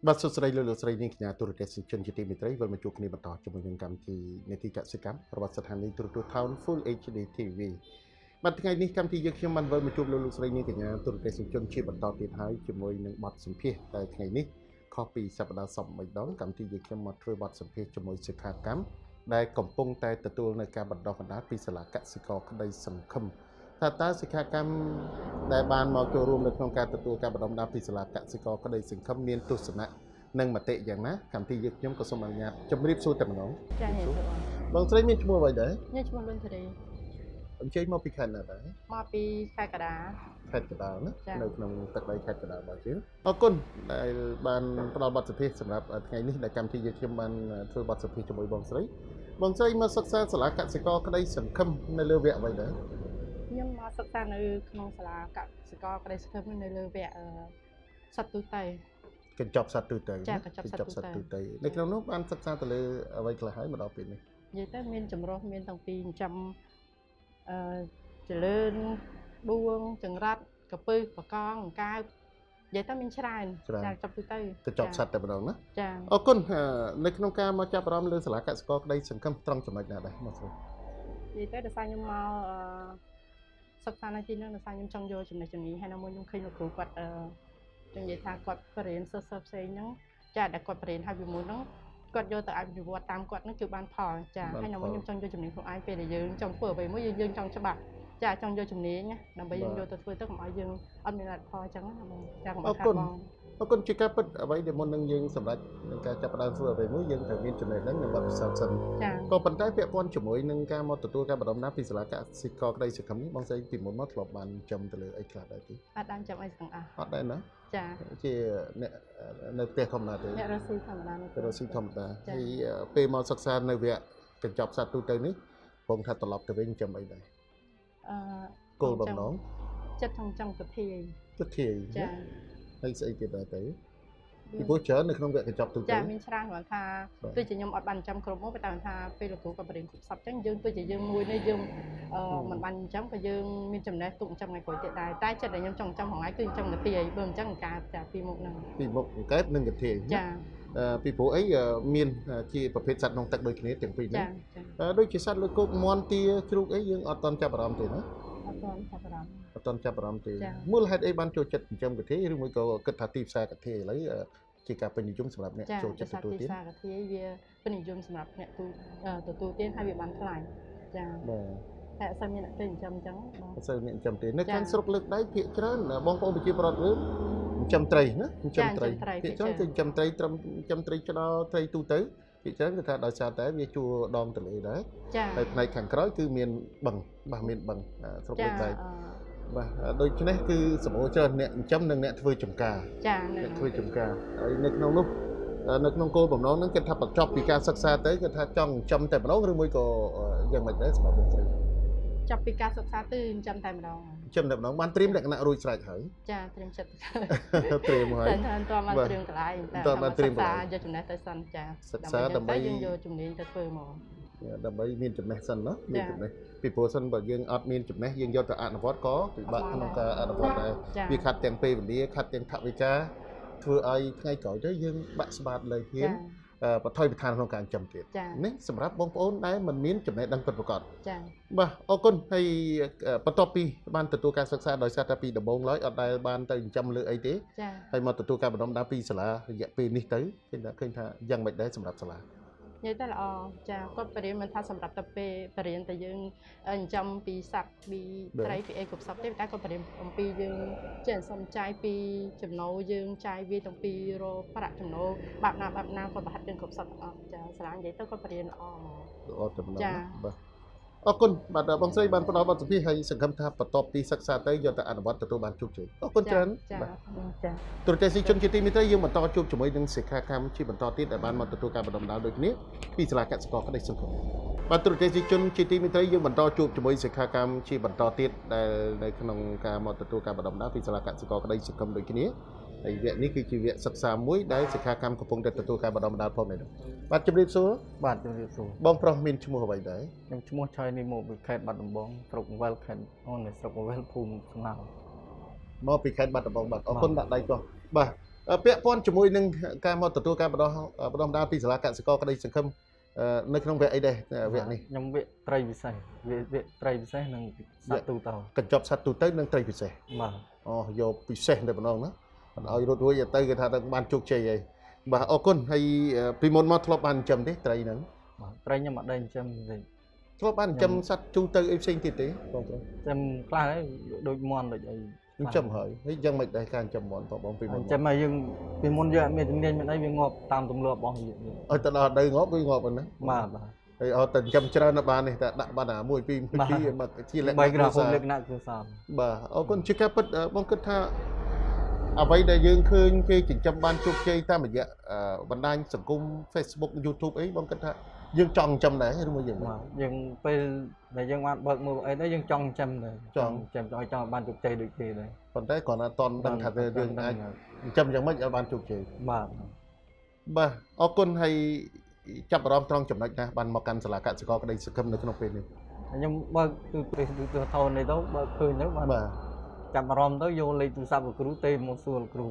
បាទសួស្តីលោកស្រីនាងកញ្ញាទូរទស្សនិកជនជាទីមេត្រីវិលមកជួបគ្នាបន្តជាមួយនឹងកម្មវិធីនេតិកសិកម្មរបស់ស្ថានីយ៍ទូរទស្សន៍ Town Full HD TV បាទថ្ងៃនេះកម្មវិធីយើងខ្ញុំបានវិលមកជួបលោកស្រីនាងកញ្ញាទូរទស្សនិកជនជាបន្តទៀតហើយជាមួយនឹងបទសម្ភាសន៍ដែលថ្ងៃនេះខុសពីសប្តាហ៍សប្តាហ៍3ដងកម្មវិធីយើងខ្ញុំមកធ្វើបទសម្ភាសន៍ជាមួយសិក្ខាកាមដែលកំពុងតែទទួលនៅការបណ្ដុះបណ្ដាលពីសាលាកសិករក្តីសង្ឃឹមថាតើសិក្ខាកាមដែលបានមកចូលរួមនៅក្នុងការទទួលការបណ្ដុះបណ្ដាលពីសាលាកសិករក្តីសង្ឃឹមមានទស្សនៈនិងមតិយ៉ាងណាកម្មវិធីយើងខ្ញុំក៏សូមអនុញ្ញាតជម្រាបសួរតែម្ដងចា៎បងស្រីមានឈ្មោះអ្វីដែរខ្ញុំឈ្មោះលុនធារីអញ្ជើញមកពីខេត្តណាដែរមកពីខេត្តកណ្ដាលខេត្តកណ្ដាលណានៅក្នុងទឹកដីខេត្តកណ្ដាលរបស់យើងអរគុណដែលបានផ្ដល់បទសម្ភាសន៍សម្រាប់ថ្ងៃនេះដែលកម្មវិធីយើងខ្ញុំបានធ្វើបទសម្ភាសន៍ជាមួយបងស្រីមកសិក្សាសាលាកសិករក្តីសង្ឃឹមនៅលើវគ្គអ្វីដែរខ្ញុំមកសិក្សានៅក្នុងសាលាកសិករក្តីសង្ឃឹមនៅលើវគ្គសត្វទូទៅកញ្ចប់សត្វទូទៅចាកញ្ចប់សត្វទូទៅនៅក្នុងនោះបានសិក្សាទៅលើអ្វីខ្លះហើយមកដល់ពេលនេះនិយាយទៅមានចម្រុះមានតាំងពីចិញ្ចឹមចលឿនដួងចង្រិតកពឹសបកងអង្កើបនិយាយទៅមានច្រើនចាកញ្ចប់ទូទៅកញ្ចប់សត្វតែម្ដងណាចាអរគុណនៅក្នុងការមកចាប់អារម្មណ៍លើសាលាកសិករក្តីសង្ឃឹមត្រង់ចំណុចណាដែរមកស្រីនិយាយទៅដោយសារខ្ញុំមកសិក្សានៅទីនោះដោយសារខ្ញុំចង់យកចំណេះជំនាញហើយនៅមួយខ្ញុំឃើញលោកគ្រូគាត់និយាយថាគាត់បរិញ្ញាសិស្សផ្សេងហ្នឹងចាដែលគាត់បរិញ្ញាហើយពីមុនហ្នឹងគាត់យកទៅអភិវឌ្ឍតាមគាត់ហ្នឹងគឺបានផលចាហើយនៅមួយខ្ញុំចង់យកជំនាញខ្លួនឯងពេលដែលយើងចង់ធ្វើអ្វីមួយយើងចង់ច្បាស់ចាចង់យកជំនាញណាដើម្បីយើងយកទៅធ្វើទៅកុំឲ្យយើងអត់មានលទ្ធផលអញ្ចឹងណាបងចាកុំឲ្យខាតបង់អរគុណជាការពិតអ្វីដែលមុននឹងយើងសម្រេចនឹងការចាប់ផ្ដើមធ្វើអ្វីមួយយើងត្រូវមានចំណេះដឹងនិងបទពិសោធន៍សិនក៏ប៉ុន្តែពាក់ព័ន្ធជាមួយនឹងការមកទទួលការបណ្ដុះបណ្ដាលពីសាលាកសិករក្តីសង្ឃឹមនេះបងស្រីពីមុនមកធ្លាប់បានចំទៅលើអីខ្លះដែរទេអត់បានចំអីទាំងអស់អត់ដែរណាចាជាអ្នកនៅផ្ទះធម្មតាទេអ្នករស់ស៊ីធម្មតារស់ស៊ីធម្មតាហើយពេលមកសិក្សានៅវគ្គកញ្ចប់សត្វទូទៅនេះបងថាត្រឡប់ទៅវិញចំអីដែរគោលបំណងចិត្តចង់កធាយចាហើយស្អីទៀតដែរទៅពីព្រោះច្រើននៅក្នុងវគ្គកញ្ចប់ទូទៅចាមានច្រើនគាត់ថាទោះជាខ្ញុំអត់បានចាំគ្រប់មកតែថាពេលលោកគ្រូក៏បរិញ្ញាគ្រប់សប្តាហ៍ចឹងយើងទោះជាយើងមួយនេះយើងមិនបានចាំក៏យើងមានចំណេះទុកចាំថ្ងៃក្រោយទៀតដែរតែចិត្តដែលខ្ញុំចង់ចាំហងៃគឺចាំកធាយបើមិនចឹងការចាពីមុខហ្នឹងពីមុខកើតនិងកធាយចាពីព្រោះអីមានជាប្រភេទសត្វក្នុងទឹកដូចគ្នាទាំងពីរនេះដូចជាសត្វលើគោកមាន់ទាជ្រូកអីយើងអត់តន់ចាប់អារម្មណ៍ទេណាអត់តន់ចាប់អារម្មណ៍ទេមូលហេតុអីបានចូលចិត្តចិញ្ចឹមកធាយឬមួយក៏គិតថាទីផ្សារកធាយឥឡូវជាការពេញនិយមសម្រាប់អ្នកចូលចិត្តទទួលទានទីផ្សារកធាយវាពេញនិយមសម្រាប់អ្នកទទួលទានហើយវាបានថ្លៃចាបាទតែអត់សូវមានអ្នកទៅចិញ្ចឹមអញ្ចឹងបងអត់សូវមានចិញ្ចឹមទេនៅខាងស្រុកលើកដៃភាគច្រើនបងប្អូនប្រជាពលរដ្ឋយើងចិញ្ចឹមត្រីណាចិញ្ចឹមត្រីភាគច្រើនគឺចិញ្ចឹមត្រីត្រឹមចិញ្ចឹមត្រីឆ្ដោត្រីទូទៅភាគច្រើនគឺថាដោយសារតែវាជួដងទន្លេដែរហើយផ្នែកខាងក្រោយគឺមានបឹងបាទមានបឹងស្រុកលើកដៃបាទដូច្នេះគឺសម្បូរច្រើនអ្នកចិញ្ចឹមនិងអ្នកធ្វើចំការចាអ្នកធ្វើចំការហើយនៅក្នុងនោះនៅក្នុងគោលបំណងហ្នឹងគេថាបញ្ចប់ពីការសិក្សាទៅគេថាចង់ចិញ្ចឹមតែម្ដងឬមួយក៏យ៉ាងម៉េចដែរសម្រាប់បងស្រីចាប់ពីការសិក្សាទៅចិញ្ចឹមតែម្ដងចិញ្ចឹមតែម្ដងបានត្រៀមលក្ខណៈរួចស្រេចហើយចាត្រៀមចិត្តត្រៀមហើយតែតើបានត្រៀមកន្លែងតែបានត្រៀមកន្លែងយកចំណេះទៅសិនចាសិក្សាដើម្បីយើងយកជំនាញទៅធ្វើមកដើម្បីមានចំណេះសិនណាមានចំណេះពីព្រោះសិនបើយើងអត់មានចំណេះយើងយកទៅអនុវត្តក៏ពិបាកក្នុងការអនុវត្តដែរវាខាត់ទាំងពេលវេលាខាត់ទាំងថវិកាធ្វើឲ្យថ្ងៃក្រោយទៅយើងបាក់ស្បាតលើហ៊ានបថុយបន្ថែមក្នុងការចិញ្ចឹមទៀតនេះសម្រាប់បងប្អូនដែលមិនមានចំណេះដឹងពិតប្រាកដចា៎បាទអរគុណហើយបន្ទាប់ពីបានទទួលការសិក្សាដោយសារតែពីដំបូងឡើយអត់ដែលបានទៅចិញ្ចឹមលើអីទេចា៎ហើយមកទទួលការបណ្ដុះបណ្ដាលពីសាលារយៈពេលនេះទៅឃើញថាយ៉ាងម៉េចដែរសម្រាប់សាលានិយាយទៅល្អចាគាត់បរិញ្ញាមិនថាសម្រាប់តែពេលបរិញ្ញាតែយើងចិញ្ចឹមពីសត្វពីត្រីពីអីគ្រប់សពទេតែគាត់បរិញ្ញាអំពីយើងចេះសំចាយពីចំណូលយើងចាយវាទាំងពីរប្រាក់ចំណូលបាប់ណាគាត់ប្រហិតយើងគ្រប់សពទាំងអស់ចាសាលានិយាយទៅគាត់បរិញ្ញាល្អតែម្ដងបាទអរគុណបាទបងស្រីបានផ្ដល់បទសម្ភាសន៍ហើយសង្ឃឹមថាបន្ទាប់ពីសិក្សាទៅយកទៅអនុវត្តទទួលបានជោគជ័យអរគុណច្រើនបាទចាទូរទស្សនិកជនជាទីមេត្រីយើងបន្តជួបជាមួយនឹងសិក្ខាកាមជាបន្តទៀតដែលបានមកទទួលការបណ្ដុះបណ្ដាលដូចគ្នាពីសាលាកសិករក្តីសង្ឃឹមបាទទូរទស្សនិកជនជាទីមេត្រីយើងបន្តជួបជាមួយសិក្ខាកាមជាបន្តទៀតដែលនៅក្នុងការមកទទួលការបណ្ដុះបណ្ដាលពីសាលាកសិករក្តីសង្ឃឹមដូចគ្នាហើយវគ្គនេះគឺជាវគ្គសិក្សាមួយដែលសិក្ខាកាមកំពុងតែទទួលការបណ្ដុះបណ្ដាលផងដែរបាទជម្រាបសួរបាទជម្រាបសួរបងប្រុសមានឈ្មោះអ្វីដែរខ្ញុំឈ្មោះឆៃនេះមកពីខេត្តបាត់ដំបងស្រុកវែលខេត្តអូនស្រុកវែលភូមិសំណៅមកពីខេត្តបាត់ដំបងបាទអរគុណដាក់ដៃចុះបាទเปียป้อนจมูกนึงการมอตัวการบดอมดาปีสลากสิกรก็ได้สังคมในขนมเวไอเดเวนี่ยำเวะไตรวิสัยเวะไตรวิสัยหนึ่งสัตว์ตูเต่ากระจบสัตว์ตูเต้นึงไตรพิเศษมาอ๋อโยพิเศษเดี๋ยวบดอมนะเอารถด้วยอย่าเต้กันทางบ้านจุกเจยบ่าเอาคนให้ปีมอนมาทลบบ้านจำดิไตรนั้นไตรยังมาได้จำเลยทลบบ้านจำสัตว์จูเตอร์เอฟซิงติดดิจำกล้าได้โดยมอนโดยจำเหรอเฮ้ยยังไม่ได้การจำมอนบองปีมอนจำมายังปีมอนเยอะมีถึงเรียนไม่ได้วิ่งงอบตามตำรวจบองอยู่ตลอดได้งอบวิ่งงอบมันนะมาเอาแต่จำเจริญบ้านนี่แต่ดักบ้านหนามวยปีที่มาที่เล็กใบกระผมเล็กนักคือสามบ่าเอาคนชิคกี้พายบางคนถ้าเอาไว้ได้ยังคืนที่จิตจำบ้านจุกเจยตามแบบบรรดาสังคม Facebook YouTube ấyบางคนถ้ายังจองจำไหนให้รู้มั้ยยังไปในยังมาเบิกมือไอ้ได้ยังจองจำเลยจองจำบ้านจุกเจยดึกทีเลยตอนได้ก่อนนะตอนดังถัดเรื่องนั้นจำยังไม่บ้านจุกเจยบ่าเอาคนให้จับรอบตรองจำนักนะบันมากันสลากสกอก็ได้สักคำในขนมเป็นนี่ยังเบิกตัวทอนในโต๊ะเบิกคืนแล้วบ่าจับรอมโต๊ะโยนเลยตัวซับกับครูเตมโซลครู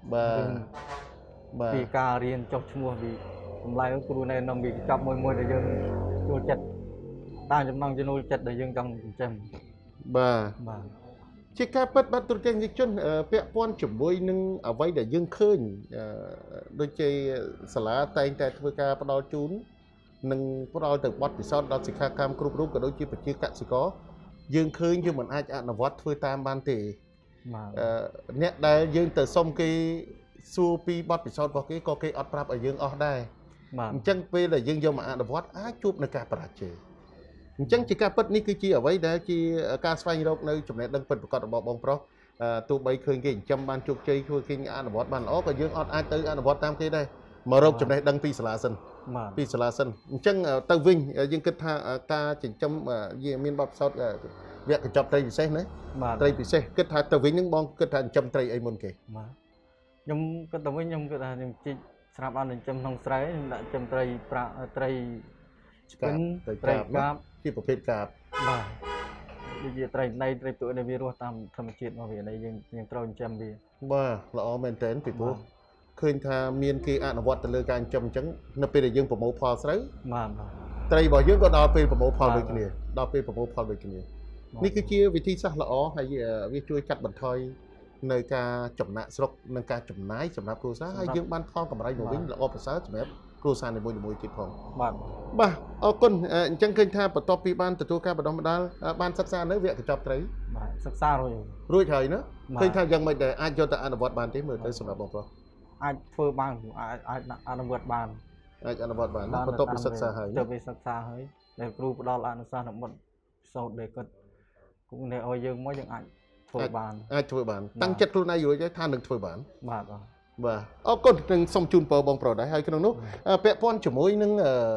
บ่าปีการเรียนจบชั่วโมงปีผมไล่ครูในนำปีจับมวยแต่ยังโยนจัดตาจำนองจะโยนจัดแต่ยังจังจำบ่าชิคกี้พายบัตรตุรกีนิชนเปียป้อนจุ่มบุยนึงเอาไว้แต่ยังคืนโดยใจสลาแต่ทวีการปลอจูนนึงพวกเราตึกวัดพิซซ่าเราสิขาคำกรุบรูปกับโดยจีบจีกะสิก็ยังคืนยังเหมือนอาจจะนวัดทวีตามบ้านตีเนี่ยได้ยังแต่ส้มกีซูปีวัดพิซซ่าบอกกีก็กีอัดปรับยังออกได้จังปีเลยยังยอมอ่านวัดอาจูบในการประเจจังจีการปัดนี่คือจีเอาไว้ได้จีการสไฟโรคในจุดนี้ดังเป็นประกอบระบบบองเพราะตัวใบเคยเก่งจำบ้านจุกใจช่วยกินอ่านวัดบ้านอ๋อก็ยังอดอ่านอ่านวัดตามที่ได้มาโรคจุดนี้ดังปีสลาสันปีสลาสันจังตะวิงยังคิดท่าการจิจำยี่มีนบับซอดเวียกจับไตรพิเศษนะไตรพิเศษคิดท่าตะวิงยังบองคิดท่าจำไตรไอ้มนเกยมก็ตะวิงยมคิดท่ายมจีสนับอันจำทองไตรจำไตรประไตรเป็นไตรกาบที่ประเภทกาบดีไตรในไตรตัวในวิโรธตามธรรมชาติมาเวียในยังตรองจำเวียว่าเราเอาเมนเทนปีปุ๊เคยทำเมียนกีอ่านวัดแต่เรื่องการจำจังนับเป็นยังประโมพอสไลไตรบอกยังก็ดาวเป็นประโมพอเลยกันเนี่ยดาวเป็นประโมพอเลยกันเนี่ยนี่คือเชื่อวิธีสักเราเอาให้วิช่วยจัดบันทอยในการจำหน้าสลบในการจำนายสำหรับครูซาให้ยังบ้านทองกับอะไรหนูวิ่งเราเอาภาษาสมัยครูซาในมวยติดพองบ่าเอาคนจังเคยทำประตอปีบ้านแต่ตัวการประดมดาบ้านศึกษาเนื้อเวียกจับไตรศึกษารู้เฉยเนอะเคยทำยังไม่ได้อาจจะแต่อ่านวัดบ้านที่มือได้สำหรับบางคนอาจเฟอร์บ้านอ่านวัดบ้านอาจอ่านวัดบ้านประตอปีศึกษาให้จะไปศึกษาให้ในครูประดออ่านศึกษาหมดสอบเด็กก็cũngในเอายังไม่ยังอาจบ้านช่วยบ้านตั้งจัดครูนายอยู่จะท่านหนึ่งช่วยบ้านบ่าเอาคนหนึ่งส่งจูนเปิดบองโปรได้ให้ขนมนุ๊กเปะป้อนจมูกนึง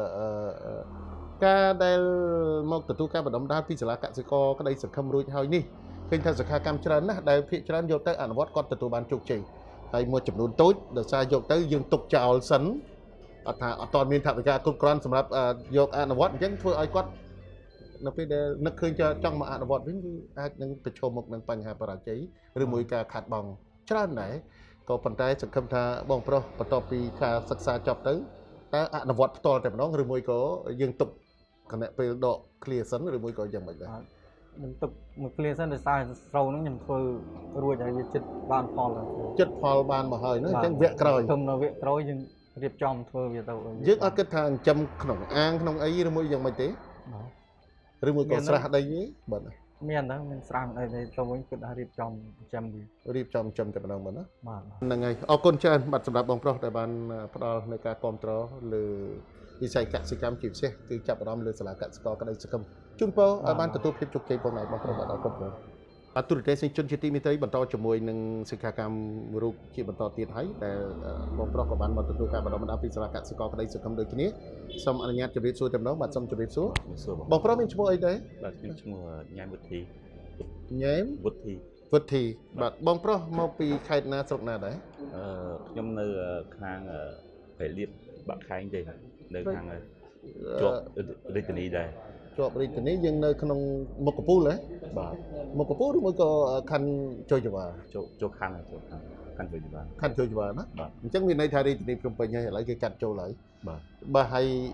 การได้มองตัวการประดมดาพิจารณากสิกรก็ได้สังคมรู้ให้นี่เป็นทางสังคมจรันนะได้พิจารณาโยกแต่อ่านวัดก่อนตัวบ้านจุกจีให้มวลจำนวนตุ้ยเดี๋ยวใช้โยกแต่ยังตกเจ้าสันตอนมีถักการกุกรอนสำหรับโยกอ่านวัดยังช่วยไอ้กัดนับไปเดินนักเคยจะจ้องมาอ่านวัดวิ่งอาจยังไปชมหนึ่งปัญหาประหลาดใจหรือมวยการขัดบองจรันไหนก็ปัญหาสังคมท่าบองโปรปตปีการศึกษาจบtớiแต่อ่านวัดต่อแต่น้องหรือมวยก็ยังตกขณะไปดอกเคลียร์สันหรือมวยก็ยังไม่ได้มันตกมันเคลียร์สันแต่สายเรานั่งยังเคยรวยจากจิตบานพอเลยจิตพอบานมาเฮยนั่นจังเวะกรอยทำเราเวะกรอยยังเรียบจอมเธอเวียตัวยึดอัดกระทางจำขนมอ่างขนมไอ้หรือมวยยังไม่เตะหรือมวยก็สระได้ยี่บัดเมียนนะมันสร้างในตัวมันก็ได้รีบจอมจำดีรีบจอมแต่เป็นน้องมันนะนั่งไงเอาคนเชิญบัตรสำหรับบองโปรแต่บ้านพอในการคอมโตรหรือวิจัยกสิกรรมจีบเสียคือจับรอมหรือสลากกสิกรก็ได้สักคำจุนเปอบ้านตัวเพียบจุกใจบองไหนบองโปรเอาคนเดียวตุรกีสิชนจิตมิตรบรรทอจมวยหนึ่งสิกากรรมรูปที่บรรทอตีนให้แต่บองโปรกับบ้านบรรทุกการบรรดาบรรดาพิสลากกสิกรก็ได้สักคำโดยที่นี้สมอนุญาตจะรีบสู้เต็มน้องบัตรสมจะรีบสู้บองโปรมีชั่วโมงอะไรบัตรมีชั่วโมงย้ายบุตรีย้ายบุตรีบัตรบองโปรมาปีใครน่าสกน่าได้ยมเนื้อข้างไปเรียบบักข้างจริงเนื้อข้างจบริตนีได้จบริตนียังเนื้อขนมมกปูเลยมกปูหรือมกคันโจจว่าโจคัน khăn chơi chùa khăn chơi chùa đó chẳng vì này thay đi thì trong bên này lại cái cắt châu lại bà hay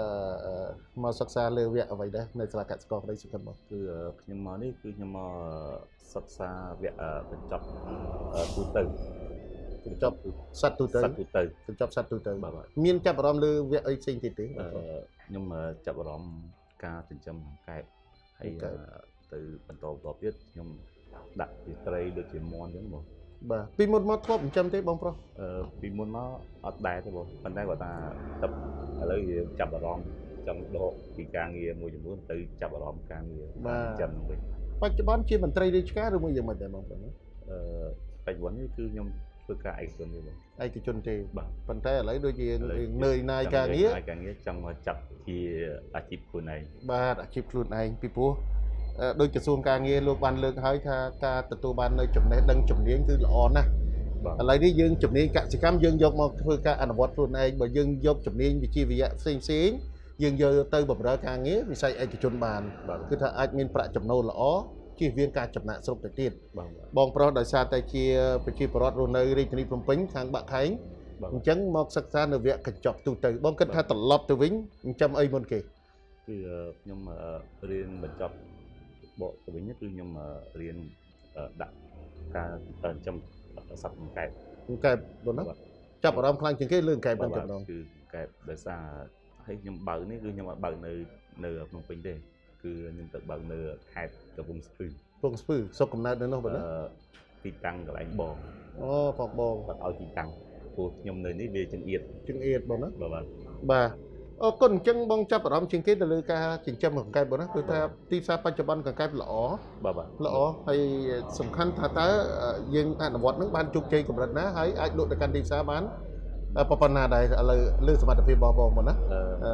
mà sắc xa lêu vẹn ở vậy đấy này là cắt score đây sự cần bảo cứ nhưng mà đấy cứ nhưng mà sắc xa vẹn bên chọc tu từ chọc sát tu từ chọc sát tu từ miên chập rom lư vẹn ấy sinh thì tiếng nhưng mà chập rom ca tình châm cái hay từ bản tổ bỏ biết nhưng đặt thì tây được chỉ mòn giống một bà vì một mót thốt 100 thế bông pro vì muốn nó ở đài thôi bộ phần đây của ta tập lấy chập vào rom trong độ thì càng nghe mùi dùng muốn từ chập vào rom càng nghe chân mình bắt cho bón chia mình tây đi cá rồi mùi dùng mình để bông pro phải vẫn cứ nhom với cả ai còn như vậy ai thì chôn thì phần tay lấy đôi gì nơi này càng nghĩa trong chập thì chip của này bà đã chip luôn này pipu đôi cái xuồng càng nghe luôn ban lương hỏi ca từ tu ban nơi chụp này đang chụp miếng từ lọ nè lấy đi dương chụp miếng cả chỉ cam dương dọc một phương ca anh vót luôn này bởi dương dọc chụp miếng vì chi vì vậy xinh dương giờ tới bậc đó càng nghe vì sao ai thì chôn bàn cứ thà ai miền bạ chụp nô lọ chi viên ca chụp nạn sụp để tiền bong pro đời xa tay chia pro luôn nơi đi từ Phnom Penh sang Bạc Khánh chẳng một sắc xa nơi viện cần chọc tu từ bong kết tha tận lọt từ vĩnh trăm ấy môn kì nhưng mà riêng mình chọc bộ của mình nhất nhưng mà riêng đặt ca trong sắp kẹp bốn đó chọc ở trong khăn những cái lương kẹp bên trong đó คือkẹp đời xa hay nhưng bờ này cứ nhưng mà bờ nơi Phnom Penh đây cứ nhưng tự bờ nơi hai cái vùng spư sau cùng nào nữa nó vẫn thì tăng lại bò phòng bò và ở thì tăng của nhom nơi này về chân yết bọn đó bà con chân bong chắp ở trong trên cái từ ca chỉnh châmของcái bọn đóคือถ้าที่ทราบปัจจุบันของcái lõ hayสำคัญถ้าตายังอ่านวัดนั้นบ้านจุกใจกับรัฐนะให้อาจโดดในการที่ทราบบ้านปปนาใดอะไรเรื่องสมรรถภาพบอหมดนะ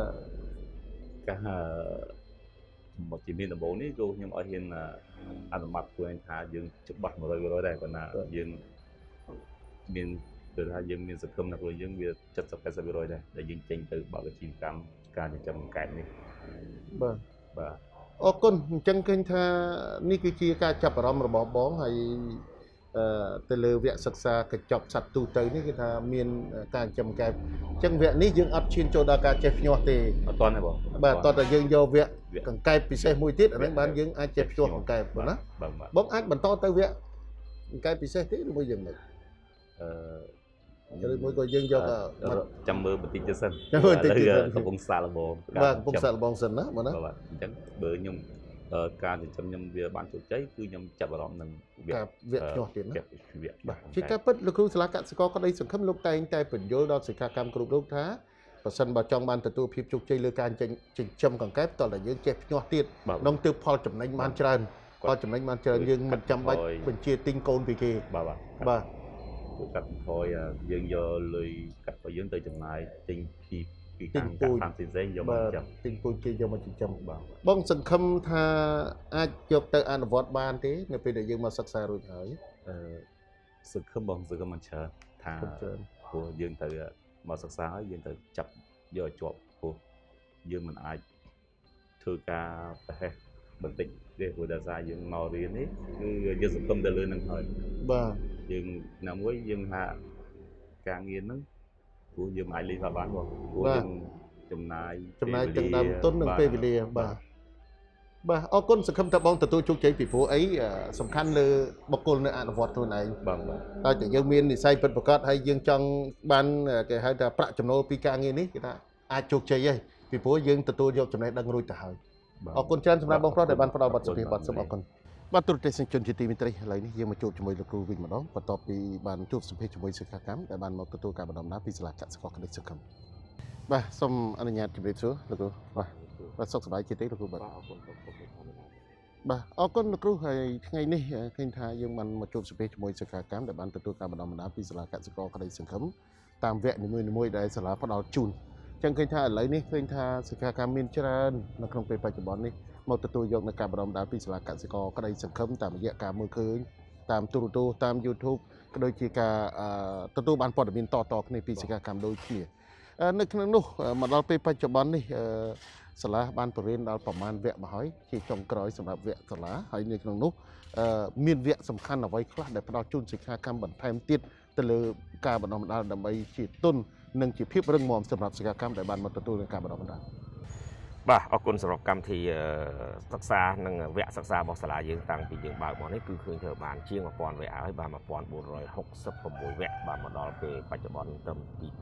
cả một chỉ miền Đông này cô nhưng ở hiện ăn mặc của anh Hà dương chụp bắt một rồi đây còn là dương miền từ Hà dương miền sập cơm là rồi dương việt chặt sập cái sập rồi đây để dương tranh từ bảo cái chim cam cả những trăm cái này bà con chân kênh tha ní cái chia ca chập ở đó mà bỏ hay từ lừa viện sặc xa cái chọc sạch tu tới ní cái tha miền càng chầm cái chân viện ní dương ấp trên chỗ đa ca chép nhỏ thì toàn này bỏ bà toàn là dương vô viện càng cay bị xe mùi tiết ở đấy bán dương ai chép cho càng cay của nó bóng ác bắn to tới viện cay bị xe thế nó mới dừng được mới coi dương vô cả trăm mưa bật tin cho sân cái bông xà là bò bông xà là bông sân đó mà nó chẳng bữa nhung ca thì trong nhung về ban chỗ cháy cứ nhung chặt vào lòng nằm viện nhỏ tiền đó chỉ cái bất lực là cả sẽ có đây sự khâm lúc tay phần vô đó sự ca cam cục lúc thá và sân vào trong ban từ tu phim chụp chơi lừa can trình châm còn kép toàn là những chép nhỏ tiền nông tiêu Paul chấm đánh man trơn Paul chấm đánh man trơn nhưng mình chăm bách mình chia tinh côn vì kì bà cắt thôi dương do lười cắt vào dương từ chừng này tinh thì tinh pui tinh pui kia do mà chỉ chăm bong sừng khâm tha ai chụp tới an vót ban thế nên bây giờ dương mà sắc xa rồi hỏi sừng khâm bong sừng khâm mình chờ thà của dương từ mà sắc xa dương từ chập giờ chụp của dương mình ai thư ca phải bình tĩnh để của đại gia dương màu riêng ấy cứ dương sừng khâm để lên nâng thời dương nằm với dương hạ càng nghiền nó của dương mãi đi vào bán rồi của dương chùm này chừng đam tốt nâng phê vì bà con sẽ không tập bóng từ tôi chúc cháy vì phố ấy sầm khăn lư bọc côn nơi ăn vọt thôi này tại từ dương miên thì say bật bật cát hay dương trong ban cái hai ta prạ chùm nô pika nghe ní cái ta ai chúc cháy ấy vì phố dương từ tôi vô chùm này đang nuôi trả hơi con chân sầm bóng pro để ban phát đầu bật sự bật sầm conបាទទូរទស្សនិកជនជាទីមេត្រីឥឡូវនេះយើងមកជួបជាមួយលោកគ្រូវិញម្ដងបន្ទាប់ពីបានជួបសម្ភាសជាមួយសិក្ខាកាមដែលបានមកទទួលការបណ្ដុំដាពីសាលាកសិករក្តីសុខបាទសូមអនុញ្ញាតជម្រាបសួរលោកគ្រូបាទសុខសប្បាយជាទីលោកគ្រូបាទអរគុណលោកគ្រូហើយថ្ងៃនេះឃើញថាយើងបានមកជួបសម្ភាសជាមួយសិក្ខាកាមដែលបានទទួលការបណ្ដុំដាពីសាលាកសិករក្តីសុខតាមវគ្គនីមួយៗដែលសាលាផ្ដល់ជូនចឹងឃើញថាឥឡូវនេះឃើញថាសិក្ខាកាមមានច្រើននៅក្នុងពេលបច្ចុប្បន្ននេះមកទទួលយកនៅការបរំដាពីសាលាកសិករក្តីសង្ឃឹមតាមរយៈការមើលឃើញតាមទូរទស្សន៍តាម YouTube ក៏ដូចជាការទទួលបានព័ត៌មានតគ្នាពីសិក្ខាកាមដូចគ្នានៅក្នុងនោះមកដល់ពេលបច្ចុប្បន្ននេះសាលាបានបរិញ្ញាដល់ប្រមាណវគ្គមកហើយជាចុងក្រោយសម្រាប់វគ្គសាលាហើយនៅក្នុងនោះមានវគ្គសំខាន់អ្វីខ្លះដែលផ្ដល់ជូនសិក្ខាកាមបន្ថែមទៀតទៅលើការបណ្ដុះបណ្ដាលដើម្បីជាទុននិងជាភាពរឹងមាំសម្រាប់សកម្មដែលបានមកទទួលនឹងការបណ្ដុះបណ្ដាលបាទអរគុណសម្រាប់កម្មវិធីសិក្សានិងវគ្គសិក្សារបស់សាលាយើងតាំងពីយើងបើកមកនេះគឺឃើញធ្វើបានជាង 1000 វគ្គហើយបាន 1466 វគ្គបានមកដល់ពេលបច្ចុប្បន្នត្រឹម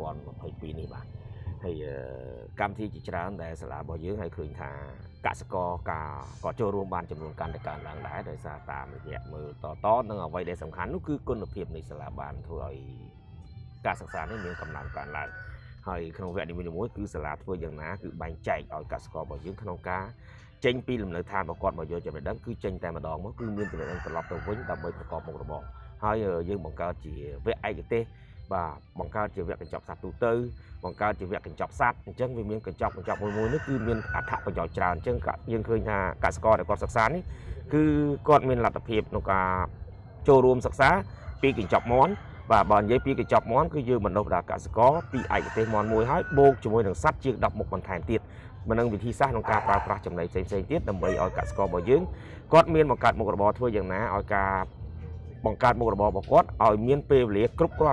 2022 នេះបាទហើយកម្មវិធីជាច្រើនដែលសាលារបស់យើងឲ្យឃើញថាកសិករក៏ចូលរួមបានចំនួនកាន់តែកើនឡើងដែរដោយសារតាមរយៈមើលតនិងអ្វីដែលសំខាន់នោះគឺគុណភាពនៃសាលាបានធ្វើឲ្យការសិក្សានេះមានកម្លាំងកើនឡើង ហើយក្នុងវគ្គនីមួយៗគឺសាលាធ្វើយ៉ាងណាគឺបែងចែកឲ្យកសិកររបស់យើងក្នុងការចេញពីលំនៅឋានរបស់គាត់មកយកចំណេះដឹងគឺចេញតែម្ដងមកគឺមានចំណេះដឹងត្រឡប់ទៅវិញដើម្បីប្រកបមុខរបរហើយយើងបង្កើតជាវគ្គឯកទេសបាទបង្កើតជាវគ្គកញ្ចប់សត្វទូទៅបង្កើតជាវគ្គកញ្ចប់សត្វអញ្ចឹងវាមានកញ្ចប់មួយនេះគឺមានអត្ថប្រយោជន៍ច្រើនអញ្ចឹងយើងឃើញថាកសិករដែលគាត់សិក្សានេះគឺគាត់មានលទ្ធភាពក្នុងការចូលរួមសិក្សាពីកញ្ចប់មាន់ បាទបើនិយាយពីកញ្ចប់មាន់គឺយើងបណ្ដុះបណ្ដាលកសិករពីឯកទេសមាន់មួយហើយបូកជាមួយនឹងសត្វជាង 10 មុខបន្ថែមទៀតមិននឹងវិធីសាស្ត្រក្នុងការប្រើប្រាស់ចំណីផ្សេងៗទៀតដើម្បីឲ្យកសិកររបស់យើងគាត់មានបង្កើតមុខរបរធ្វើយ៉ាងណាឲ្យការបង្កើតមុខរបររបស់គាត់ឲ្យមានពេលវេលាគ្រប់គ្រាន់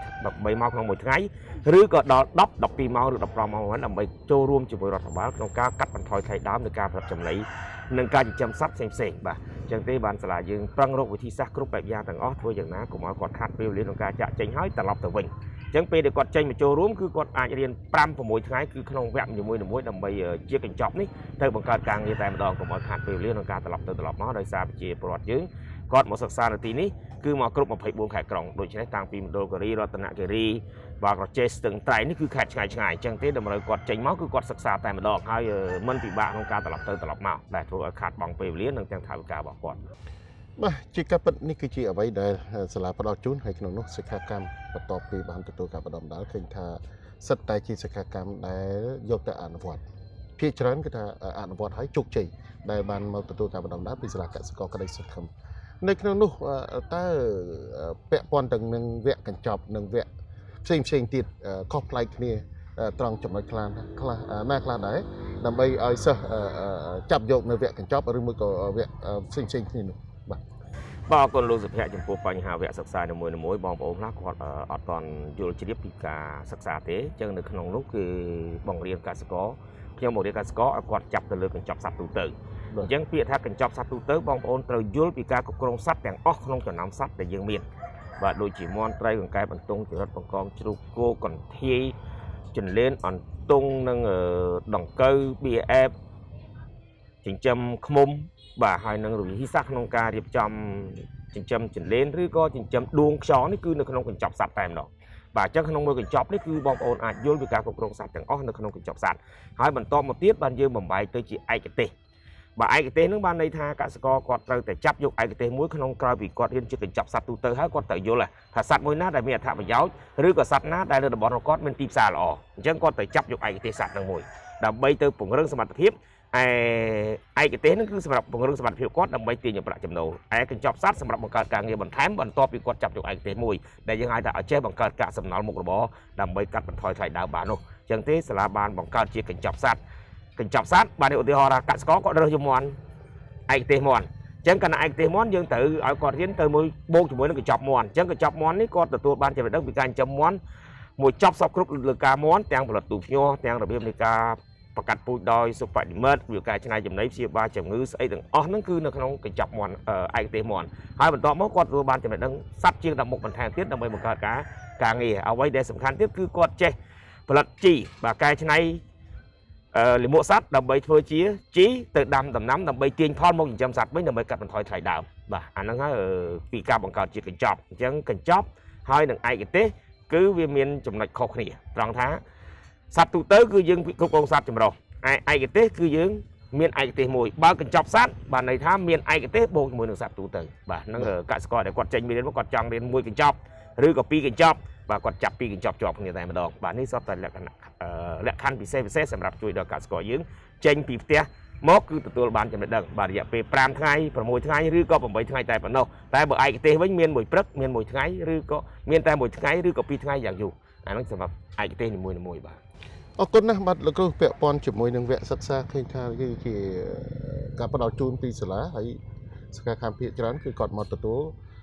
8 ម៉ោងក្នុងមួយថ្ងៃឬក៏ដល់ 10 12 ម៉ោងឬ 15 ម៉ោងដើម្បីចូលរួមជាមួយរដ្ឋបាលក្នុងការកាត់បន្ថយថ្លៃដើមនៃការផលិតចំណីនិងការចិញ្ចឹមសត្វផ្សេងៗបាទអញ្ចឹងទេបានសាលាយើងប្រឹងរកវិធីសាស្ត្រគ្រប់បែបយ៉ាងទាំងអស់ធ្វើយ៉ាងណាកុំឲ្យគាត់ខាត់ពេលវេលាក្នុងការចាក់ចេញហើយត្រឡប់ទៅវិញអញ្ចឹងពេលដែលគាត់ចេញមកចូលរួមគឺគាត់អាចរៀន 5 6 ថ្ងៃគឺក្នុងវគ្គនីមួយៗដើម្បីជាកញ្ចប់នេះទៅបង្កើតការងារតែម្ដងកុំឲ្យខាត់ពេលវេលាក្នុងការត្រឡប់ទៅត្រឡប់មកដោយសារប្រជាពលរដ្ឋយើងគាត់មកសិក្សានៅទីនេះគឺមកគ្រប់ 24 ខេត្តក្រុងដូច្នេះតាំងពីមណ្ឌលគិរីរតនគិរីបាទរចេស្ទឹងត្រែងនេះគឺខេត្តឆ្ងាយៗអញ្ចឹងទេតម្រូវគាត់ចេញមកគឺគាត់សិក្សាតែម្ដងហើយមិនពិបាកក្នុងការត្រឡប់ទៅត្រឡប់មកដែលធ្វើឲ្យខាត់បង់ពេលវេលានិងទាំងថវិការបស់គាត់បាទជាការពិតនេះគឺជាអ្វីដែលសាលាផ្ដល់ជូនហើយក្នុងនោះសិក្ខាកម្មបន្ទាប់ពីបានទទួលការបណ្ដុះបណ្ដាលឃើញថាសិតតែជាសិក្ខាកម្មដែលយកទៅអនុវត្តភាគច្រើនគឺថាអនុវត្តឲ្យជោគជ័យដែលបានមកទទួលការបណ្ដុះបណ្ដាលពីសាលាកសិករក្តីសង្ឃឹមនៅក្នុងនោះតើពាក់ព័ន្ធទាំងនឹងវគ្គកញ្ចប់និងវគ្គផ្សេងៗទៀតខុសប្លែកគ្នាត្រង់ចំណុចខ្លះណាខ្លះដែរដើម្បីឲ្យសិស្សចាប់យកនៅវគ្គកញ្ចប់ឬមួយក៏វគ្គផ្សេងៗគ្នានោះបាទបាទអរគុណលោកសុភ័ក្រចំពោះបញ្ហាវគ្គសិក្សានីមួយៗបងប្អូនខ្លះគាត់អត់ទាន់យល់ជ្រាបពីការសិក្សាទេអញ្ចឹងនៅក្នុងនោះគឺបង្រៀនកសិករខ្ញុំបង្រៀនកសិករឲ្យគាត់ចាប់ទៅលើកញ្ចប់សត្វទូទៅអញ្ចឹងពាក្យថាកញ្ចប់សត្វទូទៅបងប្អូនត្រូវយល់ពីការគ្រប់គ្រងសត្វទាំងអស់ក្នុងចំណោមសត្វដែលយើងមានបាទដូចជាមាន់ត្រីកង្កែបបន្ទង់ចរិតបង្កងជ្រូកគោកន្ធាយចន្លេនអន្ទង់និងដង្កូវបៀអែបចិញ្ចឹមឃ្មុំបាទហើយនឹងវិធីសាស្ត្រក្នុងការរៀបចំចិញ្ចឹមចន្លេនឬក៏ចិញ្ចឹមដួងខ្យងនេះគឺនៅក្នុងកញ្ចប់សត្វតែម្ដងបាទអញ្ចឹងក្នុងមួយកញ្ចប់នេះគឺបងប្អូនអាចយល់ពីការគ្រប់គ្រងសត្វទាំងអស់នៅក្នុងកញ្ចប់សត្វហើយបន្តមកទៀតបានយើងបំបែកទៅជាឯកទេសបាទឯកទេសនឹងបានន័យថាកសិករគាត់ត្រូវតែចាប់យកឯកទេសមួយក្នុងក្រៅពីគាត់រៀនជាកញ្ចប់សត្វទូទៅហើយគាត់ត្រូវយល់ថាសត្វមួយណាដែលមានអត្ថប្រយោជន៍ឬក៏សត្វណាដែលនៅតំបន់របស់គាត់មានទីផ្សារល្អអញ្ចឹងគាត់ត្រូវចាប់យកឯកទេសសត្វនឹងមួយដើម្បីទៅពង្រឹងសមត្ថភាពឯកទេសនឹងគឺសម្រាប់ពង្រឹងសមត្ថភាពគាត់ដើម្បីទាញយកប្រាក់ចំណូលឯកញ្ចប់សត្វសម្រាប់បង្កើតការងារបន្ថែមបន្ទាប់ពីគាត់ចាប់យកឯកទេសមួយដែលយើងហៅថាឲ្យចេះបង្កើតកាកសំណល់មុខរបរដើម្បីកាត់បន្ថយថ្លៃដើមបាននោះអញ្ចឹងទេសាលាបានបង្កើតជាកញ្ចប់សត្វបានឧទាហរណ៍ថាកសិករគាត់រើសយកមាន់ឯកទេសមាន់អញ្ចឹងកាលណាឯកទេសមាន់យើងត្រូវឲ្យគាត់រៀនទៅមួយបូកជាមួយនឹងកញ្ចប់មាន់អញ្ចឹងកញ្ចប់មាន់នេះគាត់ទទួលបានចំណេះដឹងពីការចិញ្ចឹមមាន់មួយចប់សពគ្រប់លើការមាន់ទាំងផលិតទូភ្ញាស់ទាំងរបៀបនៃការប្រកាត់ពូជដោយសុបនិមិត្តវាការច្នៃចំណីព្យាបាលជំងឺស្អីទាំងអស់ហ្នឹងគឺនៅក្នុងកញ្ចប់មាន់ឯកទេសមាន់ហើយបន្ទាប់មកគាត់ទទួលបានចំណេះដឹងសត្វជាង10មុខបន្ថែមទៀតដើម្បីបង្កើតការងារអ្វីដែលសំខាន់ទៀតគឺគាត់ចេះផលិតជីបាទកែច្នៃលាមកសត្វដើម្បីធ្វើជាជីទៅដាំដំណាំដើម្បីទាញផលមកចិញ្ចឹមសត្វវិញដើម្បីកាត់បន្ថយថ្លៃដើមបាទអាហ្នឹងហើយពីការបង្កើតជាកញ្ចប់អញ្ចឹងកញ្ចប់ហើយនឹងឯកទេសគឺវាមានចំណុចខុសគ្នាត្រង់ថាសត្វទូទៅគឺយើងគ្រប់គ្រងសត្វចម្រុះឯកទេសគឺយើងមានឯកទេសមួយបើកញ្ចប់សត្វបានន័យថាមានឯកទេសបូកជាមួយនឹងសត្វទូទៅបាទហ្នឹងកសិករដែលគាត់ចេញរៀនមកគាត់ចង់រៀនមួយកញ្ចប់ឬក៏ពីរកញ្ចប់បាទគាត់ចាប់ពីកញ្ចប់ជាប់គ្នាតែម្ដងបាទនេះសុទ្ធតែលក្ខខណ្ឌពិសេសសម្រាប់ជួយដល់កសិករយើងចេញពីផ្ទះមកគឺទទួលបានចំណេះដឹងបាទរយៈពេល5ថ្ងៃ6ថ្ងៃឬក៏8ថ្ងៃតែប៉ុណ្ណោះតែបើឯកទេសវិញមានមួយព្រឹកមានមួយថ្ងៃឬក៏មានតែមួយថ្ងៃឬក៏2ថ្ងៃយ៉ាងយូរអាហ្នឹងសម្រាប់ឯកទេសនីមួយបាទអរគុណណាស់បាទលោកគ្រូពាក់ព័ន្ធជាមួយនឹងវគ្គសិក្សាឃើញថាគឺជាការផ្ដល់ជូនពីសាលាហើយសកម្មភាពច្រើនគឺគាត់មកទទួល